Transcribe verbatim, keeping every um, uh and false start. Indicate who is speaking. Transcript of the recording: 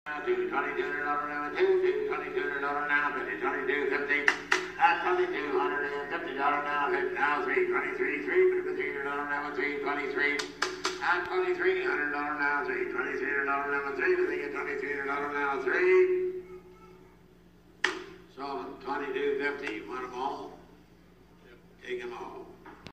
Speaker 1: Two twenty-two dollar now, two two twenty-two dollar now, fifty twenty-two fifty. At twenty-two hundred and fifty dollar now, fifty now, three twenty-three, three fifty-three dollar now, three twenty-three. At twenty-three hundred dollar now, three twenty-three dollar now, three. I think at twenty-three dollar now, three. Sold them twenty-two fifty. Want them all? Take them all.